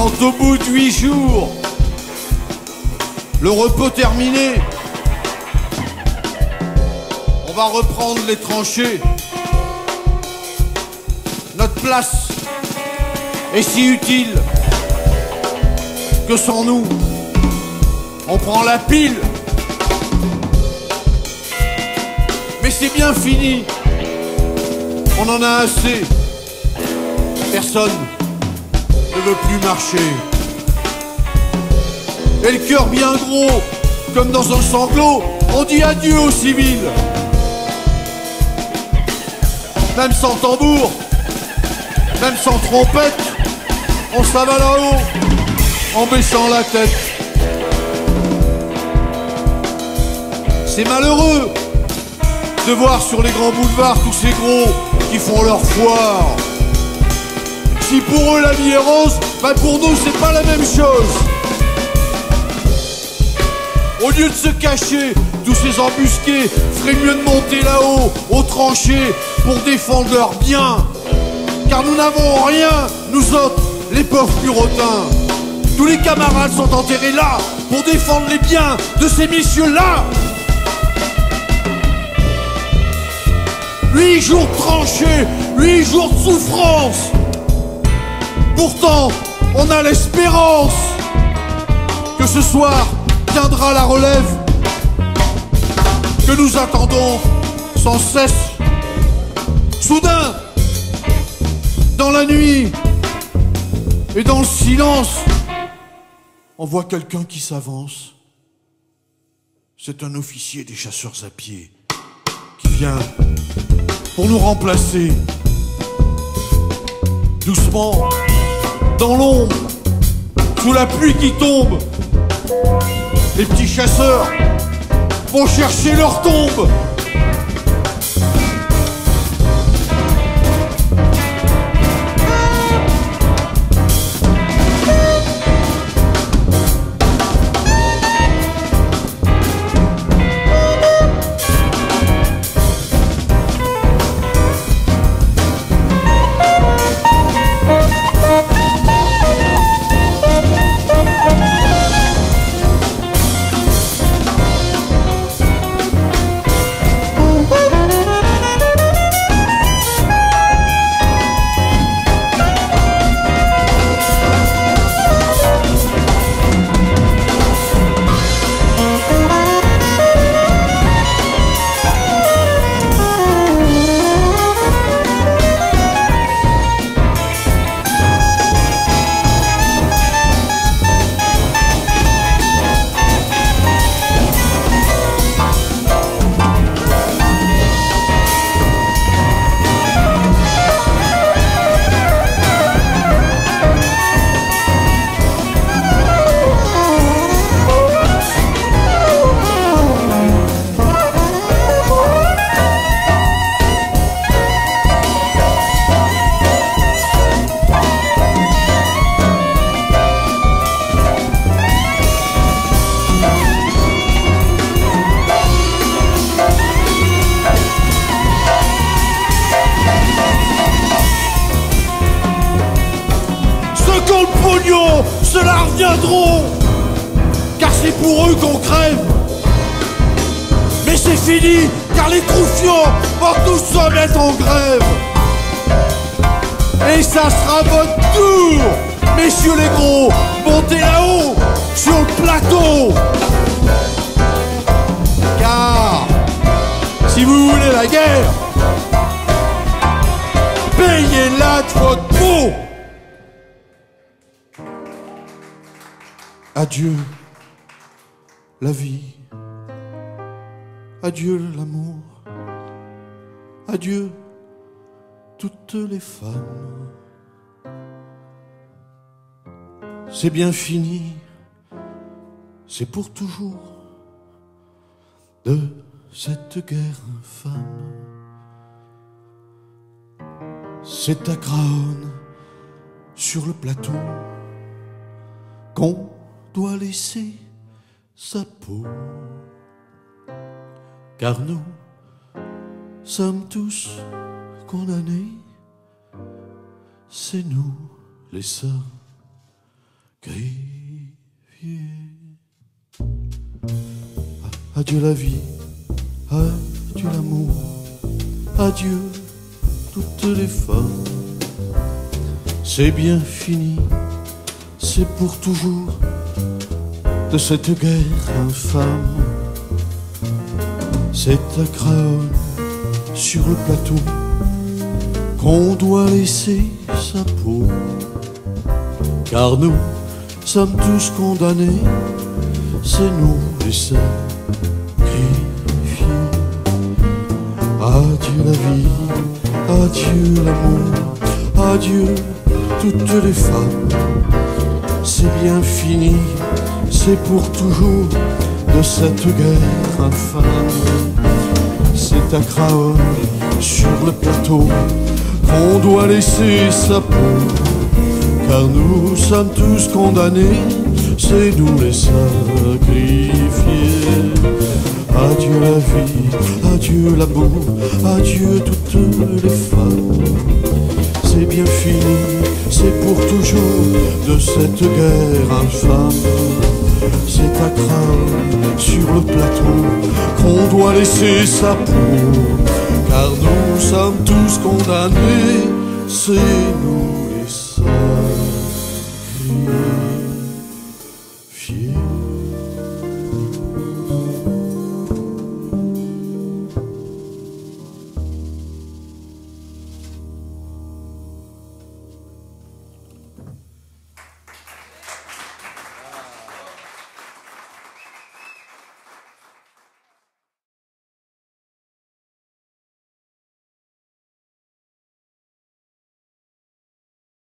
Quand au bout de 8 jours, le repos terminé, on va reprendre les tranchées. Notre place est si utile que sans nous, on prend la pile. Mais c'est bien fini, on en a assez. Personne ne veut plus marcher. Et le cœur bien gros, comme dans un sanglot, on dit adieu aux civils. Même sans tambour, même sans trompette, on s'en va là-haut, en baissant la tête. C'est malheureux de voir sur les grands boulevards tous ces gros qui font leur foire. Si pour eux la vie est rose, bah pour nous c'est pas la même chose. Au lieu de se cacher, tous ces embusqués feraient mieux de monter là-haut, aux tranchées, pour défendre leurs biens. Car nous n'avons rien, nous autres, les pauvres purotins. Tous les camarades sont enterrés là, pour défendre les biens de ces messieurs-là. 8 jours de tranchées, 8 jours de souffrance. Pourtant, on a l'espérance que ce soir viendra la relève que nous attendons sans cesse. Soudain, dans la nuit et dans le silence, on voit quelqu'un qui s'avance. C'est un officier des chasseurs à pied qui vient pour nous remplacer. Doucement, dans l'ombre, sous la pluie qui tombe, les petits chasseurs vont chercher leur tombe. Ceux-là reviendront, car c'est pour eux qu'on crève. Mais c'est fini, car les troufions vont tous se mettre en grève. Et ça sera votre tour, messieurs les gros, montez là-haut, sur le plateau. Car, si vous voulez la guerre, payez-la de votre peau. Adieu la vie, adieu l'amour, adieu toutes les femmes. C'est bien fini, c'est pour toujours de cette guerre infâme. C'est à Graonne, sur le plateau, qu'on doit laisser sa peau, car nous sommes tous qu'on a né, c'est nous les seuls. greffier. Adieu la vie, adieu l'amour, adieu toutes les femmes. C'est bien fini, c'est pour toujours de cette guerre infâme. C'est à Craonne, sur le plateau, qu'on doit laisser sa peau. Car nous sommes tous condamnés, c'est nous les sacrifiés. Adieu la vie, adieu l'amour, adieu toutes les femmes. C'est bien fini, c'est pour toujours de cette guerre infâme. C'est à Craonne, sur le plateau, qu'on doit laisser sa peau. Car nous sommes tous condamnés, c'est nous les sacrifiés. Adieu la vie, adieu l'amour, adieu toutes les femmes. C'est bien fini, c'est pour toujours de cette guerre infâme. C'est à Craonne, sur le plateau, qu'on doit laisser sa peau. Car nous sommes tous condamnés, c'est nous